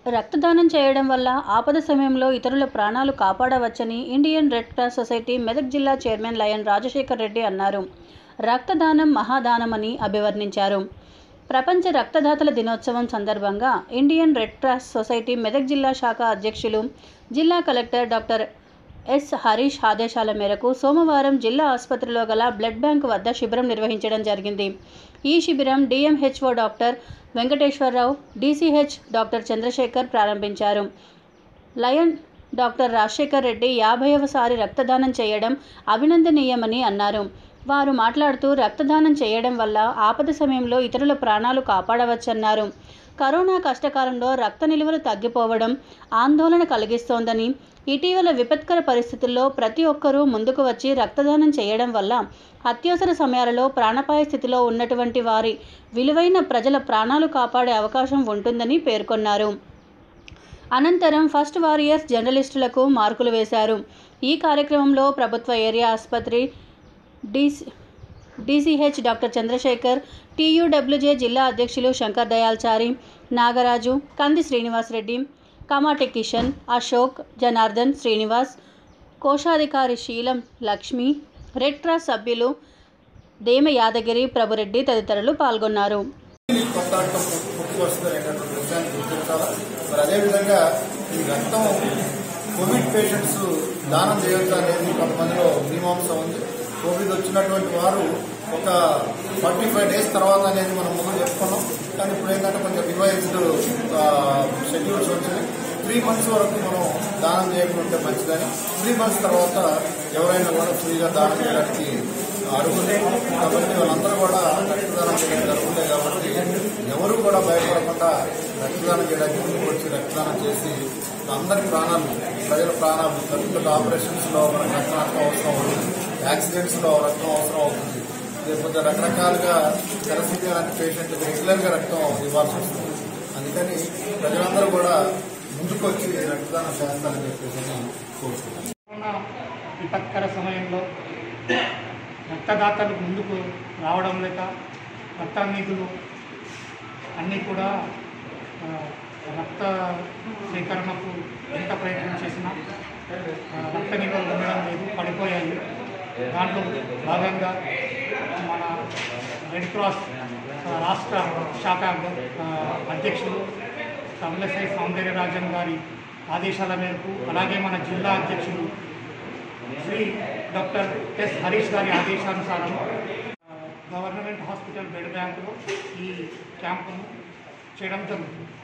రక్తదానం చేయడం వల్ల ఆపద సమయంలో ఇతరుల ప్రాణాలు కాపాడవచ్చని Indian red cross society Medak జిల్లా చైర్మన్ లయన్ రాజశేఖర్ రెడ్డి అన్నారు. రక్తదానం మహాదానమని అభివర్ణించారు. ప్రపంచ రక్తదాతల దినోత్సవం సందర్భంగా Indian red cross society Medak జిల్లా శాఖ అధ్యక్షులు జిల్లా కలెక్టర్ డాక్టర్ ఎస్. హరీష్ ఆదేశాల మేరకు సోమవారం జిల్లా ఆసుపత్రిలో గల బ్లడ్ బ్యాంకు వద్ద శిబిరం నిర్వహించడం జరిగింది. ఈ శిబిరం DMHO doctor Venkateswararao, DCH doctor Chandrasekhar ప్రారంభించారు. లయన్ డాక్టర్ రాజశేఖర్ రెడ్డి 50వ సారి రక్తదానం చేయడం అభినందనీయమని అన్నారు. వారు మాట్లాడుతూ రక్తదానం చేయడం వల్ల ఆపద సమయంలో ఇతరుల ప్రాణాలు కాపాడవచ్చన్నారు. కరోనా కష్టకాలంలో రక్త నిల్వలు తగ్గిపోవడం ఆందోళన కలిగిస్తోందని, ఇటీవల విపత్కర పరిస్థితుల్లో ప్రతి ఒక్కరూ ముందుకు వచ్చి రక్తదానం చేయడం వల్ల అత్యవసర సమయాలలో ప్రాణాపాయ స్థితిలో ఉన్నటువంటి వారి విలువైన ప్రజల ప్రాణాలు కాపాడే అవకాశం ఉంటుందని పేర్కొన్నారు. అనంతరం ఫస్ట్ వారియర్స్ జర్నలిస్టులకు మార్కులు వేశారు. ఈ కార్యక్రమంలో ప్రభుత్వ ఏరియా ఆసుపత్రి డిసిహెచ్ డాక్టర్ చంద్రశేఖర్, టీయూడబ్ల్యూజే జిల్లా అధ్యక్షులు శంకర్ దయాల్చారి, నాగరాజు, కంది శ్రీనివాసరెడ్డి, కమాటి కిషన్, అశోక్, జనార్దన్, శ్రీనివాస్, కోశాధికారి శీలం లక్ష్మి, రెడ్ క్రాస్ సభ్యులు దేమ యాదగిరి, ప్రభురెడ్డి తదితరులు పాల్గొన్నారు. అదేవిధంగా ఈ రక్తం కోవిడ్ పేషెంట్స్ దానం చేయొచ్చు అనేది కొంతమందిలో మీమాంస ఉంది. కోవిడ్ వచ్చినటువంటి వారు ఒక 45 days తర్వాత అనేది మనం ముందు చెప్పుకున్నాం. కానీ ఇప్పుడు ఏంటంటే కొంచెం రివైజ్డ్ షెడ్యూల్స్ వచ్చినాయి. 3 months వరకు మనం దానం చేయకుంటే మంచిదని, 3 months తర్వాత ఎవరైనా కూడా ఫ్రీగా దానం చేయడానికి అర్హులే. కాబట్టి వాళ్ళందరూ కూడా రక్తదానం చేయడం జరుగుతాయి. కాబట్టి ఎవరు కూడా భయపడకుండా రక్తదానం చేయడానికి ముందుకు వచ్చి రక్తదానం చేసి అందరి ప్రాణాలు, ప్రజల ప్రాణాలు, పెద్ద ఆపరేషన్స్లో మనకు రక్తం అవసరం అవుతుంది, యాక్సిడెంట్స్లో రక్తం అవసరం అవుతుంది, లేకపోతే రకరకాలుగా తెరసిపియా లాంటి పేషెంట్లకు రెగ్యులర్గా రక్తం ఇవ్వాల్సి వస్తుంది. అందుకని ప్రజలందరూ కూడా ముందుకు వచ్చి రక్తదానం చేస్తారని చెప్పేసి కోరుకుంటున్నాను. కరోనా విపత్కర సమయంలో రక్తదాతలు ముందుకు రావడం లేక రక్తానీకులు అన్నీ కూడా రక్త సేకరణకు ఎంత ప్రయత్నం చేసినా రక్త నిల్వలు ఉండడం లేదు, పడిపోయాయి. దాంట్లో భాగంగా మన రెడ్ క్రాస్ రాష్ట్ర శాఖ అధ్యక్షులు తమిళసై సౌందర్యరాజన్ గారి ఆదేశాల మేరకు, అలాగే మన జిల్లా అధ్యక్షులు శ్రీ డాక్టర్ ఎస్. హరీష్ గారి ఆదేశానుసారం గవర్నమెంట్ హాస్పిటల్ బ్లడ్ బ్యాంకులో ఈ క్యాంపును చేయడం జరుగుతుంది.